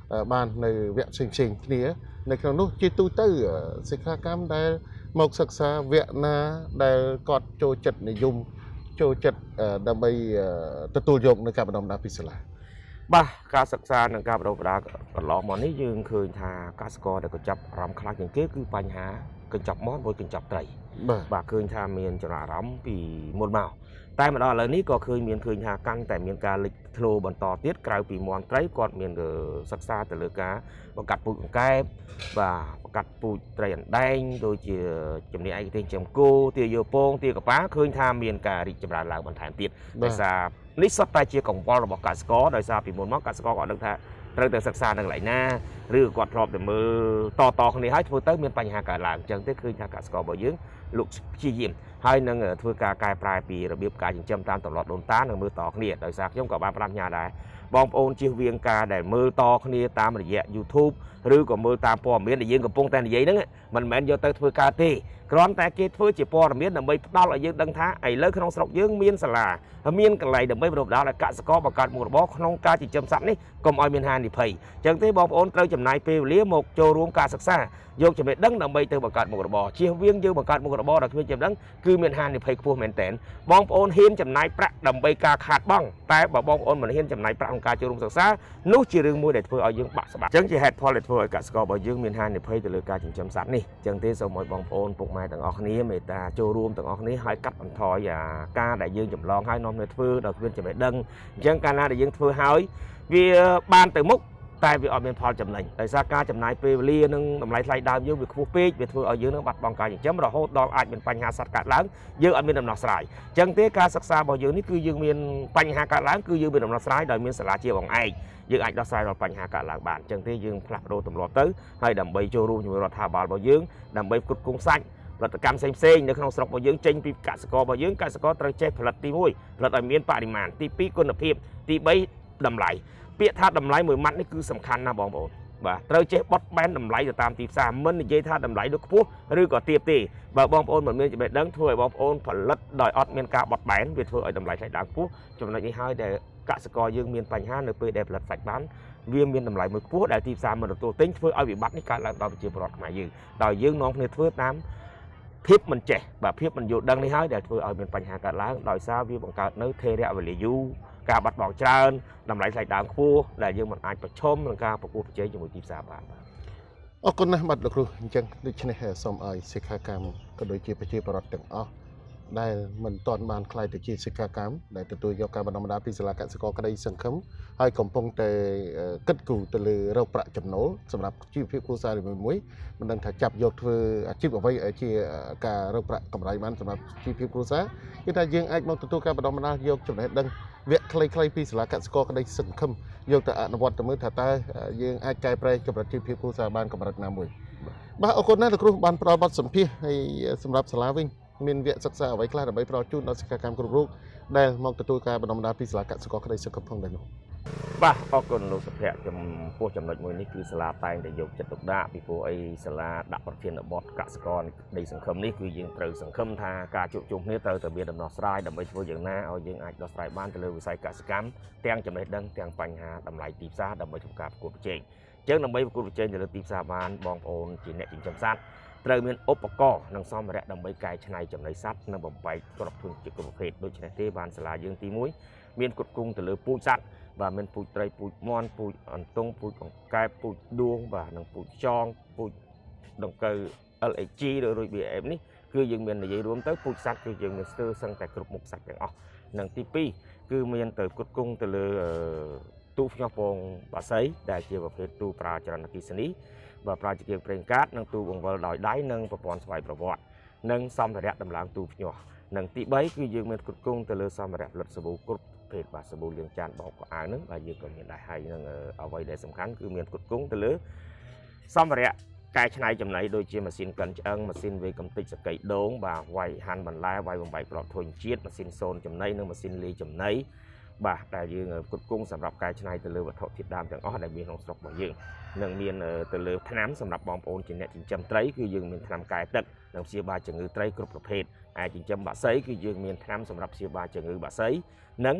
ban nơi viện sinh kia nơi trong lúc chỉ tu tư sự khá cam đây một sắc xa viện na đây cọt trôi chật để dùng trôi chật đầm bay tu dụng nơi cả đồng đá phi sla បាទការសិក្សានិងការបដិបត្តិកន្លងមកនេះយើងឃើញថាកសិករដែលកញ្ចប់អារម្មណ៍ខ្លាំងជាងគេគឺបញ្ហាកញ្ចប់មាន់ កញ្ចប់ត្រីបាទឃើញថាមានចំណាប់អារម្មណ៍ពីមុនមកតែមកដល់ឥឡូវនេះក៏ឃើញថាកាន់តែមានការលេចធ្លោបន្តទៀតក្រៅពីមាន់ត្រីគាត់មានសិក្សាទៅលើការបង្កាត់ពូជអង្កែបបាទបង្កាត់ពូជត្រីអណ្ដែងដូចជាជំនាញឯកទេសចំគោទាយោពងទាកប៉ាឃើញថាមានការរីកចម្រើនឡើងបន្ថែមទៀតដោយសារនេះសុទ្ធតែជាកង្វល់របស់កសិករដោយសារពីមុនមកកសិករគាត់ដឹងថាត្រូវតែសិក្សានៅកន្លែងណាឬគាត់ធ្លាប់តែមើលតគ្នាហើយធ្វើទៅមានបញ្ហាកើតឡើងអញ្ចឹងទេឃើញថាកសិកររបស់យើងលោកព្យាយាមហើយនឹងធ្វើការកែប្រែពីរបៀបការចិញ្ចឹមតាមទម្លាប់ដូនតានិងមើលតគ្នាដោយសារខ្ញុំក៏បានប្រាប់ញ៉ាដែរបងប្អូនជៀសវាងការដែលមើលតគ្នាតាមរយៈ YouTube ឬក៏មើលតាមព័ត៌មានដែលយើងកំពុងតែនិយាយហ្នឹងមិនមែនយកទៅធ្វើការទេគ្រាន់តែគេធ្វើជាព័ត៌មានដើម្បីផ្ដល់ឲ្យយើងដឹងថាឥឡូវក្នុងស្រុកយើងមានសាលាមានកន្លែងដើម្បីបណ្ដុះបណ្ដាលឲ្យកសិករបង្កើតមុខរបរក្នុងការចិញ្ចឹមសត្វនេះកុំឲ្យមានហានិភ័យអញ្ចឹងទេបងប្អូនត្រូវចំណាយពេលវេលាមកចូលរួមការសិក្សាយកចំណេះដឹងដើម្បីទៅបង្កើតមុខរបរជៀសវាងយើងបង្កើតមុខរបរដែលគ្មានចំណេះដឹងគឺមានហានិភ័យខ្ពស់មែនទែនបងប្អូនហ៊ានចំណាយប្រាក់ដើម្បីការខាតបង់តែបើបងប្អូនមិនហ៊ានចំណាយប្រាក់ក្នុងការចូលរួមសិក្សានោះជារឿងមួយដែលធ្វើឲ្យយើងបាក់ស្បាក់អញ្ចឹងជាហេតុផលដែលធ្វើឲ្យកសិកររបស់យើងមានហានិភ័យទៅលើការចិញ្ចឹមសត្វនេះអញ្ចឹងទេសូមឲ្យបងប្អូនពុកម៉ែទាំងអស់គ្នាមេត្តាចូលរួមទាំងអស់គ្នាហើយកាត់បន្ថយការដែលយើងចម្លងហើយនាំគ្នាធ្វើដល់គ្មានចំណេះដឹងអញ្ចឹងកាលណាដែលយើងធ្វើហើយវាបានទៅមុខតែវាអត់មានផលចំណេញដោយសារការចំណាយពេលវេលានិងតម្លៃថ្លៃដើមយើងវាខ្ពស់ពេកវាធ្វើឲ្យយើងនឹងបាត់បង់ការចិញ្ចឹមរហូតដល់អាចមានបញ្ហាសត្វកាត់ឡើងយើងអត់មានដំណោះស្រាយអញ្ចឹងទេការសិក្សារបស់យើងនេះគឺយើងមានបញ្ហាកាត់ឡើងគឺយើងមានដំណោះស្រាយដោយមានសាលាជាបងឯកយើងអាចដោះស្រាយដល់បញ្ហាកាត់ឡើងបានអញ្ចឹងទេយើងផ្លាស់ប្ដូរទម្លាប់ទៅហើយដើម្បីចូលរួមជាមួយរដ្ឋាភិបាលរបស់យើងដើម្បីផ្គត់ផ្គង់សាច់ផលិតកម្មផ្សេងៗនៅក្នុងស្រុករបស់យើងចេញពីកសិកររបស់យើងកសិករត្រូវចេះផលិតទី1ផលិតឲ្យមានបរិមាណទី2គុណភាពទី3តម្លៃពាក្យថាតម្លៃមួយម៉ាត់នេះគឺសំខាន់ណាស់បងប្អូនបាទត្រូវចេះបត់បែនតម្លៃទៅតាមទីផ្សារមិននិយាយថាតម្លៃនោះខ្ពស់ឬក៏ទាបទេបើបងប្អូនមិនមានចំណេះដឹងធ្វើឲ្យបងប្អូនផលិតដោយអត់មានការបត់បែនវាធ្វើឲ្យតម្លៃថ្លៃដើមខ្ពស់ចំណុចនេះហើយដែលកសិករយើងមានបញ្ហានៅពេលដែលផលិតសាច់បានវាមានតម្លៃមួយខ្ពស់ដែលទីផ្សារមិនទទួលទិញធ្វើឲ្យវិបត្តិនេះកើតឡើងដល់ប្រជាពលរដ្ឋខ្មែរយើងដោយយើងនាំគ្នាធ្វើតាមភាពមិនចេះបាទភាពមិនយល់ដឹងនេះហើយដែលធ្វើឲ្យមានបញ្ហាកើតឡើងដោយសារវាបង្កើតនៅថេរៈវេលាយូរការបាត់បង់ច្រើនតម្លៃថ្លៃដើមខ្ពស់ដែលយើងមិនអាចប្រឈមនឹងការប្រកួតប្រជែងជាមួយទីផ្សារបានអរគុណណាស់បាទលោកគ្រូអញ្ចឹងដូច្នេះសូមឲ្យសិក្ខាកាមក៏ដូចជាប្រជាពលរដ្ឋទាំងអស់ដែលមិនទាន់បានខ្លាយទៅជាសិក្ខាកាមដែលទទួលយកការបណ្ដុះបណ្ដាលពីសាលាកសិករក្តីសង្ឃឹមហើយកំពុងតែគិតគូរទៅលើរកប្រាក់ចំណូលសម្រាប់ជីវភាពគ្រួសារមួយមិនដឹងថាចាប់យកធ្វើអាជីពអ្វីជាការរកប្រាក់កម្រៃបានសម្រាប់ជីវភាពគ្រួសារគឺថាយើងអាចមកទទួលការបណ្ដុះបណ្ដាលយកចំណេះដឹងវគ្គខ្លីៗពីសាលាកសិករក្តីសង្ឃឹមយកទៅអនុវត្តទៅមើលថាតើយើងអាចកែប្រែកម្រិតជីវភាពគ្រួសារបានកម្រិតណាមួយបាទអរគុណណាស់លោកគ្រូបានផ្ដល់បទសម្ភាសន៍ហើយសម្រាប់សាលាវិញមានវគ្គសិក្សាអ្វីខ្លះដើម្បីផ្ដល់ជូនដល់សិក្ខាកាមគ្រប់រូបដែលមកទទួលការបណ្ដុះបណ្ដាលពីសាលាកសិករក្តីសង្ឃឹមផងដែរនោះបាទអរគុណលោកសុភ័ក្រចំពោះចំណុចមួយនេះគឺសាលាតែងតែយកចិត្តទុកដាក់ពីព្រោះអីសាលាដាក់ប្រធានបទកសិករក្តីសង្ឃឹមនេះគឺយើងត្រូវសង្ឃឹមថាការជួបជុំគ្នាត្រូវតែមានដំណោះស្រាយដើម្បីធ្វើយ៉ាងណាឲ្យយើងអាចដោះស្រាយបានទៅលើវិស័យកសិកម្មទាំងចំណេះដឹងទាំងបញ្ហាតម្លៃទីផ្សារដើម្បីធ្វើការប្រកួតប្រជែងអញ្ចឹងដើម្បីប្រកួតប្រជែងទៅលើទីផ្សារបានបងប្អូនជាអ្នកចិញ្ចឹមសត្វត្រូវមានឧបករណ៍និងសម្ភារៈដើម្បីកែច្នៃចំណីសត្វនិងបំបែកគ្រាប់ធន់ជាគ្រប់ប្រភេទដូច្នេះទេបានសាលាយើងទី1មានគុតគង់ទៅលើពូជសត្វបាទមានពូជត្រីពូជមាន់ពូជអន្ទង់ពូជកង្កែបពូជដួងបាទនិងពូជចងពូជដង្កូវ LHG ឬរួច BM នេះគឺយើងមាននិយាយរួមទៅពូជសត្វគឺយើងមានស្ទើរសឹងតែគ្រប់មុខសត្វទាំងអស់និងទី2គឺមានទៅគុតគង់ទៅលើទូភ្ញាស់ពងបាសីដែលជាប្រភេទទូប្រើចរន្តអគ្គិសនីបាទប្រើជាប្រេងកាតនិងទូបង្វិលដោយដៃនិងប្រព័ន្ធស្វ័យប្រវត្តិនិងសម្ភារៈដំឡើងទូភ្ញាស់និងទី3គឺយើងមានគុតគង់ទៅលើសម្ភារៈផលិតសាប៊ូគ្រប់ភេទបាទសាប៊ូលាងចានបោកកៅអៅហ្នឹងបាទយើងក៏មានដែរហើយនឹងអ្វីដែលសំខាន់គឺមានគុតគង់ទៅលើសម្ភារៈកែច្នៃចំណីដូចជាម៉ាស៊ីនកិនឆ្អឹងម៉ាស៊ីនវេកំតិចសកៃដូងបាទវាយហាន់បន្លែវាយបំបែកគ្រាប់ធុញជាតិម៉ាស៊ីនសូនចំណីនិងម៉ាស៊ីនលាយចំណីបាទដែលយើងគុតគង់សម្រាប់កែច្នៃទៅលើវត្ថុធាតុដើមទាំងអស់ដែលមានក្នុងស្រុករបស់យើងនិងមានទៅលើថ្នាំសម្រាប់បងប្អូនជាអ្នកចិញ្ចឹមត្រីគឺយើងមានថ្នាំកែទឹកនិងព្យាបាលជំងឺត្រីគ្រប់ប្រភេទអាចចិញ្ចឹមបក្សីគឺយើងមានថ្នាំសម្រាប់ព្យាបាលជំងឺបក្សីនិង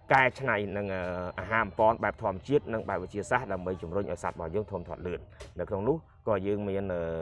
កែច្នៃនឹងអាហារបំពន់បែបធម្មជាតិនិងបែបវិទ្យាសាស្ត្រដើម្បីជំរុញឲ្យសត្វរបស់យើងធំធាត់លឿននៅក្នុងនោះក៏យើងមាន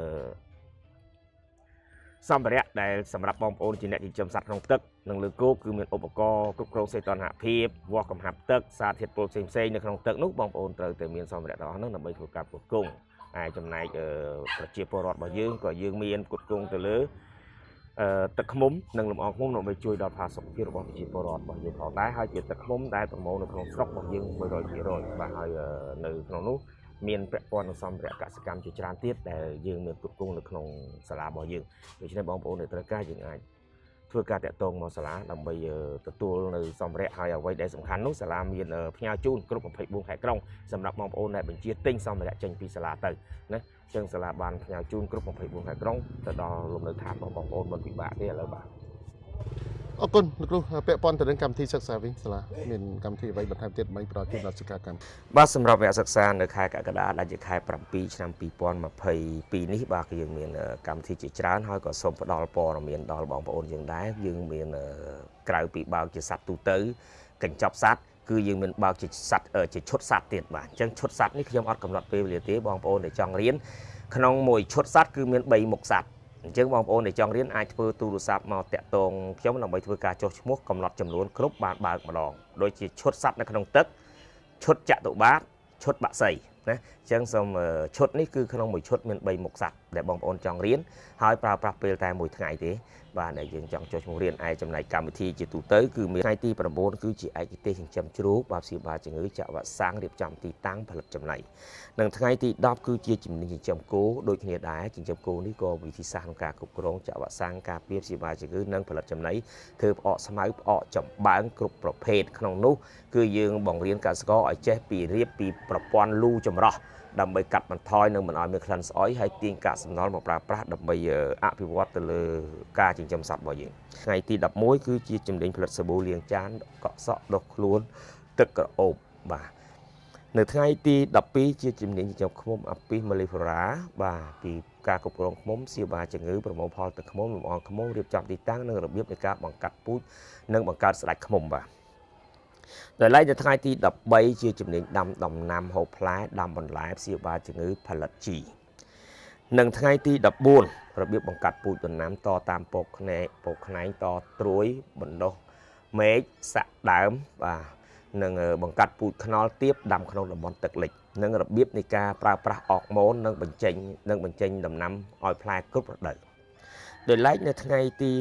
សម្ភារៈដែលសម្រាប់បងប្អូនជាអ្នកចិញ្ចឹមសត្វក្នុងទឹកនិងលើគោកគឺមានឧបករណ៍គ្រប់គ្រងសីតុណ្ហភាពវាស់កំហាប់ទឹកសារធាតុពុលផ្សេងៗនៅក្នុងទឹកនោះបងប្អូនត្រូវតែមានសម្ភារៈទាំងអស់នោះដើម្បីធ្វើការផ្គត់ផ្គង់ហើយចំណែកប្រជាពលរដ្ឋរបស់យើងក៏យើងមានផ្គត់ផ្គង់ទៅលើទឹកឃ្មុំនិងលំអងឃ្មុំដើម្បីជួយដល់ផាសុកភាពរបស់ប្រជាពលរដ្ឋរបស់យើងផងដែរហើយជាទឹកឃ្មុំដែលប្រមូលនៅក្នុងស្រុករបស់យើង 100% បាទហើយនៅក្នុងនោះមានពាក់ព័ន្ធនឹងសម្ភារៈកសិកម្មជាច្រើនទៀតដែលយើងមានផ្គត់ផ្គង់នៅក្នុងសាលារបស់យើងដូច្នេះបងប្អូនដែលត្រូវការយើងអាចធ្វើការតាក់ទងមកសាលាដើម្បីទទួលនៅសម្ភារៈហើយអ្វីដែលសំខាន់នោះសាលាមានផ្ញើជូនគ្រប់24ខេត្តក្រុងសម្រាប់បងប្អូនដែលបញ្ជាទិញសម្ភារៈចេញពីសាលាទៅណាចឹងសាលាបានផ្ញើជូនគ្រប់24ខេត្តក្រុងទៅដល់លំនៅឋានរបស់បងប្អូនមិនពិបាកទេឥឡូវបាទអរគុណលោកគ្រូពាក់ព័ន្ធទៅនឹងកម្មវិធីសិក្សាវិញសាលាមានកម្មវិធីអ្វីបន្ថែមទៀតមិនប្រតិបត្តិសិក្ខាកាមបាទសម្រាប់វគ្គសិក្សានៅខែកក្កដាដែលជាខែ7ឆ្នាំ2022នេះបាទគឺយើងមានកម្មវិធីជាច្រើនហើយក៏សូមផ្ដល់ព័ត៌មានដល់បងប្អូនយើងដែរយើងមានក្រៅពីបើកជាសត្វទូទៅកញ្ចប់សត្វគឺយើងមានបើកជាសត្វជាឈុតសត្វទៀតបាទអញ្ចឹងឈុតសត្វនេះខ្ញុំអត់កំណត់ពេលវេលាទេបងប្អូនដែលចង់រៀនក្នុងមួយឈុតសត្វគឺមាន3មុខសត្វអញ្ចឹងបងប្អូនដែលចង់រៀនអាចធ្វើទូរស័ព្ទមកតាក់ទងខ្ញុំដើម្បីធ្វើការចុះឈ្មោះកំណត់ចំនួនគ្រប់បានបើកម្ដងដូចជាឈុតសត្វនៅក្នុងទឹកឈុតចតុបាទឈុតបក្សីណាអញ្ចឹងសូមឈុតនេះគឺក្នុងមួយឈុតមាន3មុខសត្វដែលបងប្អូនចង់រៀនហើយប្រើប្រាស់ពេលតែមួយថ្ងៃទេបាទដែលយើងចង់ចុះឈ្មោះរៀនឯចំណែកកម្មវិធីជាទូទៅគឺមានថ្ងៃទី9គឺជាឯកទេសចិញ្ចឹមជ្រូកបាទព្យាបាលជំងឺចាក់វ៉ាក់សាំងរៀបចំទីតាំងផលិតចំណីនិងថ្ងៃទី10គឺជាជំនាញចិញ្ចឹមគោដូចគ្នាដែរចិញ្ចឹមគោនេះក៏វិធីសាស្ត្រក្នុងការគ្រប់គ្រងចាក់វ៉ាក់សាំងការពារព្យាបាលជំងឺនិងផលិតចំណីធ្វើផ្អកស្មៅផ្អកចំបើងគ្រប់ប្រភេទក្នុងនោះគឺយើងបង្រៀនកសិករឲ្យចេះពីរៀបពីប្រព័ន្ធលូចម្រោះដើម្បីកាត់បន្ថយនិងមិនឲ្យមានក្លិនស្អុយហើយទាញកាកសំណល់មកប្រើប្រាស់ដើម្បីអភិវឌ្ឍទៅលើការចិញ្ចឹមសត្វរបស់យើងថ្ងៃទី11គឺជាជំនាញផលិតសាប៊ូលាងចានកក់សក់ដុសខ្លួនទឹកក្រអូបបាទនៅថ្ងៃទី12ជាជំនាញចិញ្ចឹមឃ្មុំអាពីសម៉ាលីហ្វរ៉ាបាទពីការគ្រប់គ្រងឃ្មុំព្យាបាលជំងឺប្រមូលផលទឹកឃ្មុំលំអងឃ្មុំរៀបចំទីតាំងនិងរបៀបនៃការបង្កាត់ពូជនិងបង្កើតស្ដេចឃ្មុំបាទដោយឡែកនៅថ្ងៃទី13ជាជំនាញដាំដំណាំហូបផ្លែដាំបន្លែព្យាបាលជំងឺផលិតជីនិងថ្ងៃទី14របៀបបង្កាត់ពូជដំណាំតតាមពកខ្នែងតត្រួយបណ្ដុះមែកសាក់ដើមបាទនិងបង្កាត់ពូជខ្នុរទៀបដាំក្នុងតំបន់ទឹកលិចនិងរបៀបនៃការប្រើប្រាស់អរម៉ូននិងបញ្ចេញដំណាំឲ្យផ្លែគ្រប់រដូវដោយឡែកនៅថ្ងៃទី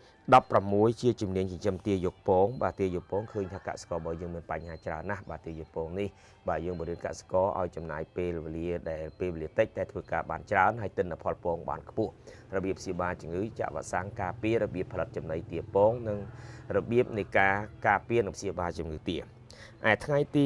16ជាជំនាញចិញ្ចឹមទាយកពងបាទទាយកពងឃើញថាកសិកររបស់យើងមានបញ្ហាច្រើនណាស់បាទទាយកពងនេះបាទយើងបង្រៀនកសិករឲ្យចំណាយពេលវេលាតិចតែធ្វើការបានច្រើនហើយទិន្នផលពងបានខ្ពស់របៀបព្យាបាលជំងឺចាក់វ៉ាក់សាំងការពាររបៀបផលិតចំណីទាពងនិងរបៀបនៃការពារនិងព្យាបាលជំងឺទាឯថ្ងៃទី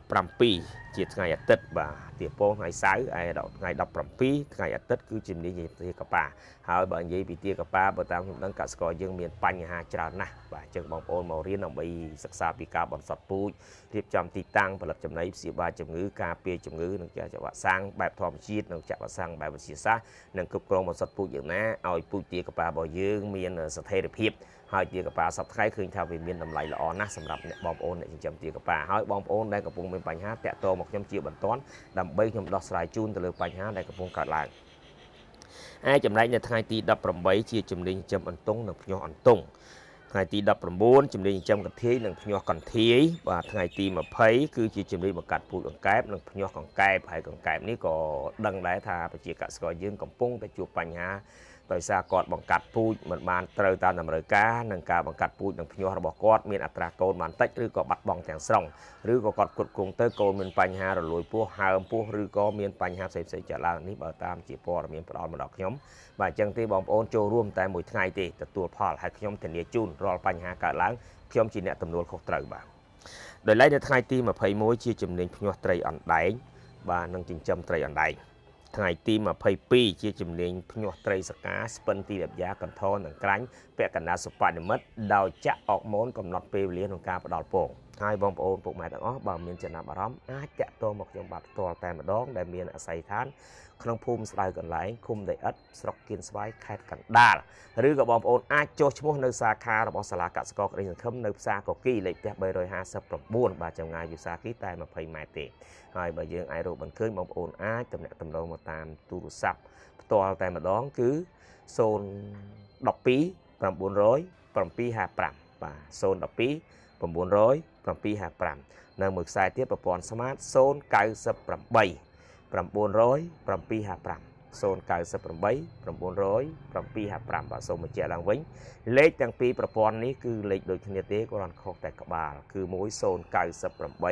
17ជាថ្ងៃអាទិត្យបាទទាពងថ្ងៃសៅរ៍ថ្ងៃ17ថ្ងៃអាទិត្យគឺជំនាញទាកប៉ាហើយបើនិយាយពីទាកប៉ាបើតាមខ្ញុំដឹងកសិករយើងមានបញ្ហាច្រើនណាស់បាទអញ្ចឹងបងប្អូនមករៀនដើម្បីសិក្សាពីការបន្សុទ្ធពូជរៀបចំទីតាំងផលិតចំណីព្យាបាលជំងឺការពារជំងឺនិងចាក់វ៉ាក់សាំងបែបធម្មជាតិនិងចាក់វ៉ាក់សាំងបែបវិទ្យាសាស្ត្រនិងគ្រប់គ្រងបន្សុទ្ធពូជយ៉ាងណាឲ្យពូជទាកប៉ារបស់យើងមានស្ថិរភាពហើយទាកប៉ាសប្តាហ៍ឃើញថាវាមានតម្លៃល្អណាស់សម្រាប់អ្នកបងប្អូនអ្នកចិញ្ចឹមទាកប៉ាហើយបងប្អូនដែលកំពុងមានបញ្ហាតាក់ទងមកខ្ញុំជាបន្ទាន់ដើម្បីខ្ញុំដោះស្រាយជូនទៅលើបញ្ហាដែលកំពុងកើតឡើងចំណែកនៅថ្ងៃទី18ជាជំនាញចិញ្ចឹមអន្ទង់និងភ្ញាស់អន្ទង់ថ្ងៃទី19ជំនាញចិញ្ចឹមកន្ធាយនិងភ្ញាស់កន្ធាយបាទថ្ងៃទី20គឺជាជំនាញបង្កាត់ពូជអង្កែបនិងភ្ញាស់កង្កែបហើយកង្កែបនេះក៏ដឹងដែរថាប្រជាកសិករយើងកំពុងតែជួបបញ្ហាដោយសារគាត់បង្កាត់ពូជមិនបានត្រូវតាមតម្រូវការនិងការបង្កាត់ពូជនិងភ្ញាស់របស់គាត់មានអត្រាកូនបានតិចឬក៏បាត់បង់ទាំងស្រុងឬក៏គាត់គ្រប់គ្រងទៅកូនមានបញ្ហារលួយពោះហើមពោះឬក៏មានបញ្ហាផ្សេងៗចាក់ឡើងនេះបើតាមជាព័ត៌មានផ្ដល់មកដល់ខ្ញុំបាទអញ្ចឹងទេបងប្អូនចូលរួមតែមួយថ្ងៃទេទទួលផលហើយខ្ញុំធានាជូនរាល់បញ្ហាកើតឡើងខ្ញុំជាអ្នកទំនួលខុសត្រូវបាទដោយឡែកនៅថ្ងៃទី21ជាជំនាញភ្ញាស់ត្រីអណ្ដែងបាទនិងចិញ្ចឹមត្រីអណ្ដែងថ្ងៃទី22ជាជំនាញភ្ញាស់ត្រីសកាស្ពិនទីលាបយ៉ាកន្ធរនិងក្រាញ់ពាក់កណ្ដាលសុបនិមិត្តដោយចាក់អរម៉ូនកំណត់ពេលវេលាក្នុងការផ្ដល់ពងហើយបងប្អូនពុកម៉ែទាំងអស់បើមានចំណាប់អារម្មណ៍អាចតាក់ទងមកខ្ញុំបាទផ្ទាល់តែម្ដងដែលមានអាស័យដ្ឋានក្នុងភូមិស្ដៅកន្លែងឃុំដីឥដ្ឋស្រុកគៀនស្វាយខេត្តកណ្ដាលឬក៏បងប្អូនអាចចុះឈ្មោះនៅសាខារបស់សាលាកសិករក្តីសង្ឃឹមនៅផ្សារកគីលេខផ្ទះ359បាទចម្ងាយពីផ្សារគីតែ20ម៉ែត្រទេហើយបើយើងអាចរកបានឃើញបងប្អូនអាចទំនាក់ទំនងមកតាមទូរស័ព្ទផ្ទាល់តែម្ដងគឺ012 900 755បាទ012 900 755នៅមួយខ្សែទៀតប្រព័ន្ធ Smart 098 900 755 098 900 755បាទសូមបញ្ជាក់ឡើងវិញលេខទាំងពីរប្រព័ន្ធនេះគឺលេខដូចគ្នាទេគ្រាន់ខុសតែក្បាលគឺមួយ098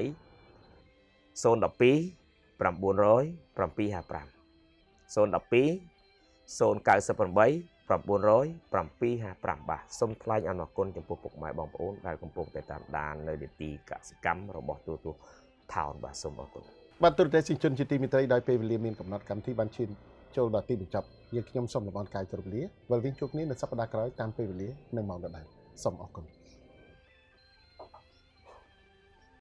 012 900 755 012 098 900 755បាទសូមថ្លែងអំណរគុណចំពោះពុកម៉ែបងប្អូនដែលកំពុងតែតាមដាននៅនីតិកសិកម្មរបស់ទូរទស្សន៍ថោនបាទសូមអរគុណបាទទូរទស្សនិកជនជាទីមេត្រីដោយពេលវេលាមានកំណត់កម្មវិធីបានឈានចូលដល់ទីបញ្ចប់យើងខ្ញុំសូមលំអរកាយជម្រាបលាវិលវិញជួបគ្នានៅសប្តាហ៍ក្រោយតាមពេលវេលានិងម៉ោងដដែលសូមអរគុណ